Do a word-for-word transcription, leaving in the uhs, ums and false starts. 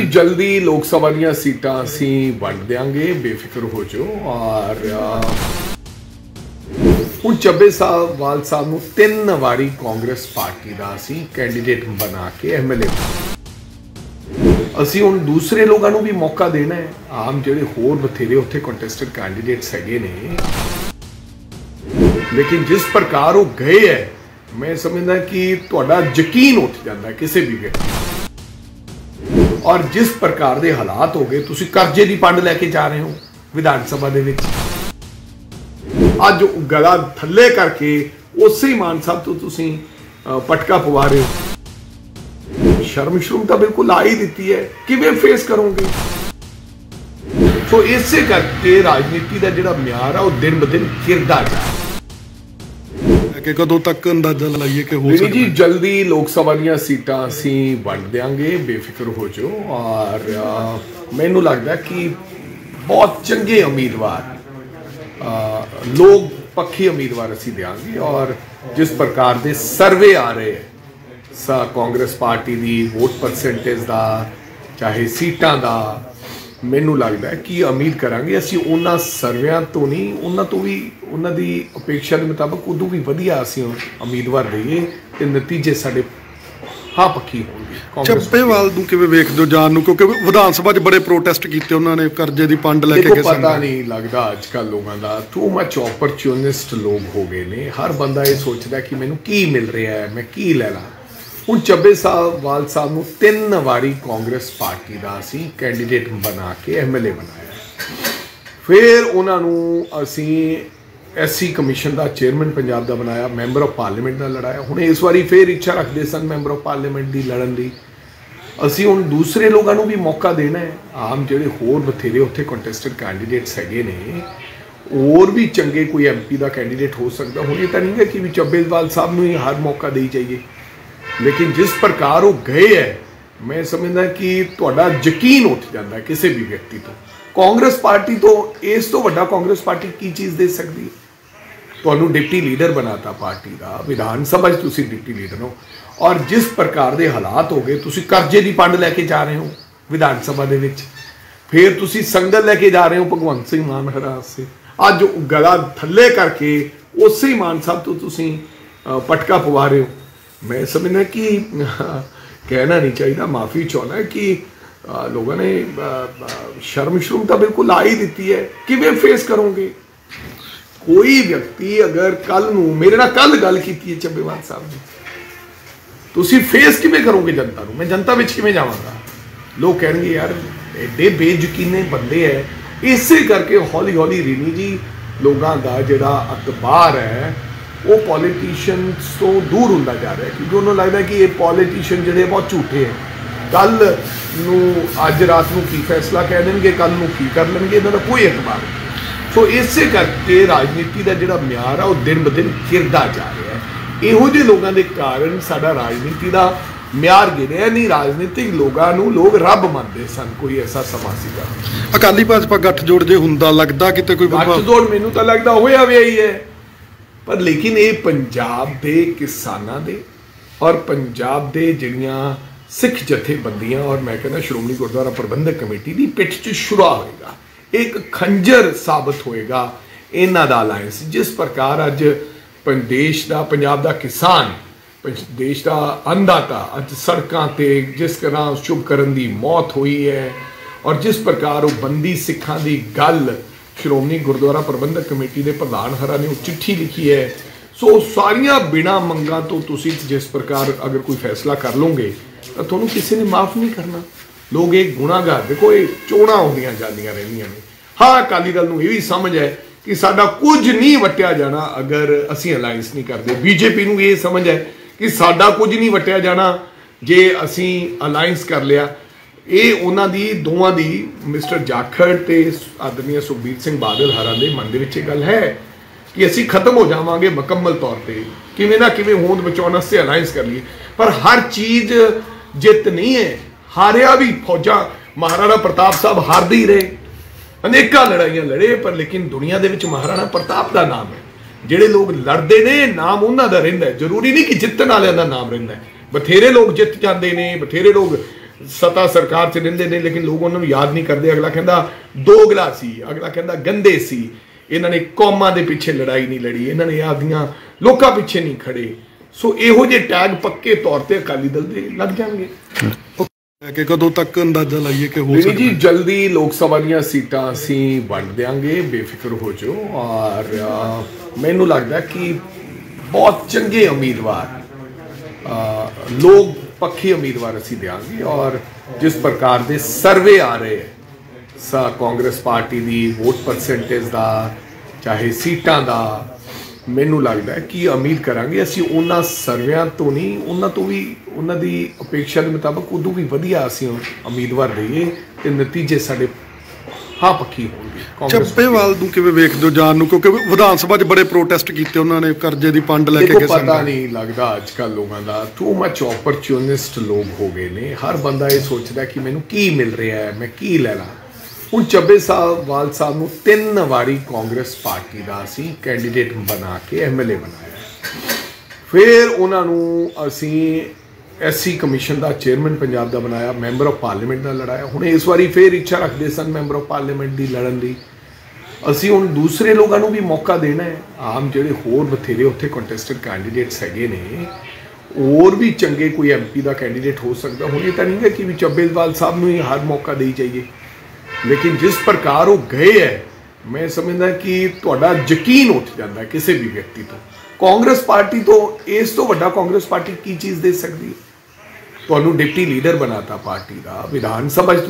जल्दी लोक सभा ਦੀਆਂ सीटां ਅਸੀਂ ਵੰਡ ਦਿਆਂਗੇ, बेफिक्र हो जाओ। और ਹੁਣ ਚੱਬੇ ਵਾਲ ਸਾਹਿਬ ਨੂੰ ਤਿੰਨ ਵਾਰੀ ਕਾਂਗਰਸ ਪਾਰਟੀ ਦਾ ਅਸੀਂ ਕੈਂਡੀਡੇਟ ਬਣਾ ਕੇ ਐਮਐਲਏ ਅਸੀਂ ਹੁਣ ਦੂਸਰੇ ਲੋਕਾਂ ਨੂੰ ਵੀ ਮੌਕਾ ਦੇਣਾ ਹੈ। ਆਮ ਜਿਹੜੇ ਹੋਰ ਬਥੇਰੇ ਉੱਥੇ ਕੰਟੈਸਟਡ ਕੈਂਡੀਡੇਟਸ ਹੈਗੇ ਨੇ, ਲੇਕਿਨ ਜਿਸ ਪ੍ਰਕਾਰ ਉਹ ਗਏ ਹੈ, ਮੈਂ ਸਮਝਦਾ ਕਿ ਤੁਹਾਡਾ ਯਕੀਨ ਉੱਠ ਜਾਂਦਾ ਕਿਸੇ ਵੀ ਵਿਅਕਤੀ। और जिस प्रकार के हालात हो गए, तुसी कर्जे की पंड लैके जा रहे हो विधान सभा दे विच, अज गला थले करके उसे मान साहब तो तुसी पटका पवा रहे हो। शर्म शर्म तो बिल्कुल आ ही दी है, किवें फेस करोगे? सो इसे करके राजनीति का जिहड़ा म्यार है वह दिन ब दिन गिरदा जा रहा है। कि कदों तक अंदाजा लाइए कि हो जी जल्दी लोक सभा ਦੀਆਂ सीटां ਅਸੀਂ ਵੰਡ ਦਿਆਂਗੇ, बेफिक्र हो जाओ। और ਮੈਨੂੰ ਲੱਗਦਾ ਕਿ ਬਹੁਤ ਚੰਗੇ ਉਮੀਦਵਾਰ ਲੋਕ ਪੱਖੀ ਉਮੀਦਵਾਰ ਅਸੀਂ ਦਿਆਂਗੇ। और जिस प्रकार ਦੇ ਸਰਵੇ ਆ ਰਹੇ ਸਾ ਕਾਂਗਰਸ ਪਾਰਟੀ ਦੀ ਵੋਟ ਪਰਸੈਂਟੇਜ ਦਾ ਚਾਹੇ ਸੀਟਾਂ ਦਾ, ਮੈਨੂੰ ਲੱਗਦਾ ਕਿ ਉਮੀਦ ਕਰਾਂਗੇ ਅਸੀਂ ਉਹਨਾਂ ਸਰਵਿਆਂ ਤੋਂ ਨਹੀਂ, ਉਹਨਾਂ ਤੋਂ ਵੀ ਉਹਨਾਂ ਦੀ ਅਪੇक्षा ਦੇ ਮੁਤਾਬਕ ਉਦੋਂ ਵੀ ਵਧੀਆ ਅਸੀਂ ਉਮੀਦਵਾਰ ਦਈਏ ਤੇ ਨਤੀਜੇ ਸਾਡੇ ਹਾਂ ਪੱਖੀ ਹੋਣਗੇ। ਚੱਬੇਵਾਲ ਨੂੰ ਕਿਵੇਂ ਵੇਖਦੇ ਹੋ ਜਾਣ ਨੂੰ, ਕਿਉਂਕਿ ਵਿਧਾਨ ਸਭਾ 'ਚ ਬੜੇ ਪ੍ਰੋਟੈਸਟ ਕੀਤੇ ਉਹਨਾਂ ਨੇ, ਕਰਜ਼ੇ ਦੀ ਪੰਡ ਲੈ ਕੇ। ਪਤਾ ਨਹੀਂ ਲੱਗਦਾ ਅੱਜ ਕੱਲ੍ਹ ਲੋਕਾਂ ਦਾ, ਟੂ ਮਚ ਓਪਰਚੂਨਿਸਟ ਲੋਕ ਹੋ ਗਏ ਨੇ। ਹਰ ਬੰਦਾ ਇਹ ਸੋਚਦਾ ਕਿ ਮੈਨੂੰ ਕੀ ਮਿਲ ਰਿਹਾ ਹੈ, ਮੈਂ ਕੀ ਲੈ ਲਾਂ। ਹੁਣ ਚੱਬੇ ਵਾਲ ਸਾਹਿਬ ਨੂੰ ਤਿੰਨ ਵਾਰੀ ਕਾਂਗਰਸ ਪਾਰਟੀ ਦਾ ਅਸੀਂ ਕੈਂਡੀਡੇਟ ਬਣਾ ਕੇ ਐਮਐਲਏ ਬਣਾਇਆ। ਫਿਰ ਉਹਨਾਂ ਨੂੰ ਅਸੀਂ ਐਸਸੀ ਕਮਿਸ਼ਨ ਦਾ ਚੇਅਰਮੈਨ ਪੰਜਾਬ ਦਾ ਬਣਾਇਆ, ਮੈਂਬਰ ਆਫ ਪਾਰਲੀਮੈਂਟ ਦਾ ਲੜਾਇਆ। ਹੁਣ ਇਸ ਵਾਰੀ ਫਿਰ ਇੱਛਾ ਰੱਖਦੇ ਸਨ ਮੈਂਬਰ ਆਫ ਪਾਰਲੀਮੈਂਟ ਦੀ ਲੜਨ ਦੀ। ਅਸੀਂ ਹੁਣ ਦੂਸਰੇ ਲੋਕਾਂ ਨੂੰ ਵੀ ਮੌਕਾ ਦੇਣਾ ਹੈ। ਆਮ ਜਿਹੜੇ ਹੋਰ ਬਥੇਰੇ ਉੱਥੇ ਕੰਟੈਸਟਡ ਕੈਂਡੀਡੇਟਸ ਹੈਗੇ ਨੇ, ਹੋਰ ਵੀ ਚੰਗੇ ਕੋਈ ਐਮਪੀ ਦਾ ਕੈਂਡੀਡੇਟ ਹੋ ਸਕਦਾ। ਹੁਣ ਇਹ ਤਾਂ ਨਹੀਂ ਹੈ ਕਿ ਵੀ ਚੱਬੇਵਾਲ ਸਾਹਿਬ ਨੂੰ ਹੀ ਹਰ ਮੌਕਾ ਦੇਈ ਜਾਈਏ, लेकिन जिस प्रकार वो गए है, मैं समझदा कि तुहाडा यकीन उठ जाता किसी भी व्यक्ति तो। कांग्रेस पार्टी तो इस तो वड्डा कांग्रेस पार्टी की चीज़ दे सकती है। तुहानू डिप्टी लीडर बनाता पार्टी का, विधान सभा तुसी डिप्टी लीडर हो। और जिस प्रकार के हालात हो गए, तुसी कर्जे की पंड लैके जा रहे हो विधान सभा दे विच, फिर तुसी संगत लैके जा रहे हो भगवंत सिंह मान हरास से। अज गला थले करके उसे मान साहब तो तुसी पटका पवा रहे हो। मैं समझना कि कहना नहीं चाहिए, माफ़ी चाहना है कि लोगों ने शर्म शर्म तो बिल्कुल आ ही दी है, किवें फेस करोगे? कोई व्यक्ति अगर कल नू मेरे नाल कल गल की है ਚੱਬੇਵਾਲ साहब ने, तुसी फेस किवें करोगे जनता नू? मैं जनता विच किवें जावांगा? लोग कहेंगे यार एडे बेयकीने बंदे है। इसे करके हौली हौली रीनी जी लोगों का जिहड़ा अतबार है वो पॉलिटिशियंस तो दूर होता जा रहा है, क्योंकि उन्होंने लगता है कि ये पॉलिटिशियन जो बहुत झूठे हैं। कल नू अज रात को की फैसला कह देंगे, कल नू की कर लेंगे, इन्होंने कोई एतबार नहीं। सो इसे करके राजनीति का जो म्यार है वो दिन ब दिन गिरदा जा रहा है। इहो ਜਿਹੇ लोगों के कारण साडा राजनीति का म्यार गिरिया नहीं। राजनीतिक लोगों को लोग रब मानते सन, कोई ऐसा समा सीगा। अकाली भाजपा गठजोड़ जे हुंदा लगदा किते कोई गठजोड़ मैनू तो लगता होया वे ही है, पर लेकिन ये पंजाब के किसानों के और पंजाब के जिहड़ियां सिख जथेबंदियां और मैं कहना श्रोमणी गुरुद्वारा प्रबंधक कमेटी की पिठ च छुरा होएगा, एक खंजर साबित होएगा इन्हां दा अलायंस। जिस प्रकार अज देश का पंजाब का किसान, देश का अन्नदाता अज सड़कों ते जिस तरह शुभकरण की मौत हुई है, और जिस प्रकार वो बंदी सिखां की गल श्रोमणी गुरुद्वारा प्रबंधक कमेटी के प्रधान हरा ने चिट्ठी लिखी है। सो सारिया बिना मंगा तो तुसी जिस प्रकार अगर कोई फैसला कर लोगे तो तुहानू किसी ने माफ़ नहीं करना। लोग एक गुनाहगार, देखो ये चोणां होंदियां जांदियां रहिंदियां ने। हाँ अकाली दल नूं ये भी समझ है कि साडा कुछ नहीं वटिया जाना अगर असीं अलायंस नहीं करते। बीजेपी नूं ये समझ है कि साडा कुछ नहीं वटिया जाना जे असीं अलायंस कर लिया। ये उन्हां दी दोवां दी मिस्टर जाखड़ ते आदरणीय सुखबीर सिंह बादल हरां दे मन दे विच गल है कि असीं खत्म हो जावांगे मुकम्मल तौर पर, किवें ना किवें होंद बचाउण वास्ते अलायंस कर लिए। पर हर चीज़ जित नहीं है। हारिया भी फौजा महाराणा प्रताप साहब हारदे ही रहे, अनेकां लड़ाइयां लड़े, पर लेकिन दुनिया दे विच महाराणा प्रताप का नाम है। जिहड़े लोग लड़ते ने नाम उन्हां दा रहिंदा है, जरूरी नहीं कि जितण वालियां दा नाम रहिंदा है। बथेरे लोग जित जाते हैं, बथेरे लोग सत्ता सरकार च रहिंदे ने लेकिन लोग उन्होंने याद नहीं करते। अगला कहता दोगला सी, अगला कहता गंदे सी, इन्होंने कौमां दे पिछे लड़ाई नहीं लड़ी, इन्होंने आपदियां लोकां पिछे नहीं खड़े। सो इहो जे टैग पक्के तौर पर अकाली दल दे लग जाएंगे। कि कदों तक अंदाजा लाइए कि हो सकता जी जल्दी लोक सभा दी सीटां असीं वंड देंगे, बेफिक्र हो जाओ। और मैनू लगता कि बहुत चंगे उम्मीदवार लोग पक्षी उम्मीदवार असी देंगे। और जिस प्रकार के सर्वे आ रहे हैं सा कांग्रेस पार्टी की वोट परसेंटेज का चाहे सीटां का, मैनू लगता है कि उम्मीद करांगे असी उन्हां सर्वियां तो नहीं, उन्हां तो भी उन्हां दी अपेक्षा के मुताबिक उदों भी वधिया असी उम्मीदवार दईए ते नतीजे साडे हाँ पक्की होंगे। ਚੱਬੇਵਾਲ ਨੂੰ ਕਿਵੇਂ ਵੇਖਦੇ ਹੋ ਜਾਣ ਨੂੰ, ਕਿਉਂਕਿ ਵਿਧਾਨ ਸਭਾ 'ਚ ਬੜੇ ਪ੍ਰੋਟੈਸਟ ਕੀਤੇ ਉਹਨਾਂ ਨੇ ਕਰਜ਼ੇ ਦੀ ਪੰਡ ਲੈ ਕੇ। पता नहीं लगता अजकल लोगों का टू मच ऑपरचुनिस्ट लोग हो गए ने। हर बंदा ये सोचता कि मैनू की मिल रहा है, मैं की लै ला। हुण ਚੱਬੇਵਾਲ साहब नूं तीन वारी कांग्रेस पार्टी का असी कैंडीडेट बना के एम एल ए बनाया, फिर उन्होंने असी एस सी कमीशन का चेयरमैन पंजाब का बनाया, मैंबर ऑफ पार्लीमेंट का लड़ाया। हुण इस बारी फिर इच्छा रखते सन मैंबर ऑफ पार्लीमेंट की लड़न की। असी हुण दूसरे लोगों को भी मौका देना है। आम जिहड़े होर बथेरे उत्थे कंटेस्टेड कैंडीडेट्स हैगे ने, और भी चंगे कोई एम पी का कैंडीडेट हो सकता। हुण ये तो नहीं है कि भी ਚੱਬੇਵਾਲ साहब नूं ही हर मौका दे जाइए, लेकिन जिस प्रकार वो गए है मैं समझदा कि तुहाडा यकीन उठ जाता है किसी भी व्यक्ति तो। कांग्रेस पार्टी तो इस तो वड्डा कांग्रेस पार्टी की चीज़ दे सकती है। ਤੁਹਾਨੂੰ डिप्टी लीडर बनाता पार्टी का, विधान सभा